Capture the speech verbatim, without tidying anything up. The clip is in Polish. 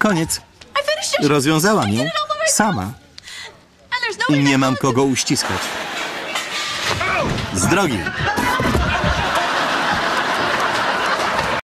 Koniec. Rozwiązałam ją sama. I nie mam kogo uściskać. Z drogi.